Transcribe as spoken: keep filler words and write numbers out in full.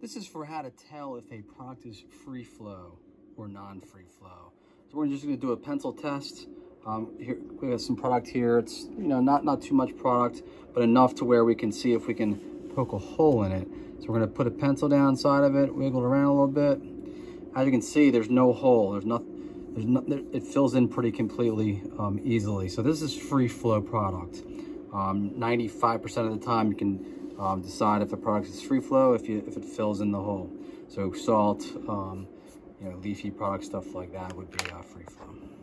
This is for how to tell if a product is free flow or non-free flow. So we're just going to do a pencil test. Um, here we have some product here. It's, you know, not not too much product, but enough to where we can see if we can poke a hole in it. So we're going to put a pencil down inside of it, wiggle it around a little bit. As you can see, there's no hole. There's not. There's not. It fills in pretty completely um, easily. So this is free flow product. ninety-five percent um, of the time, you can um, decide if a product is free flow if you if it fills in the hole. So salt, um, you know, leafy products, stuff like that would be uh, free flow.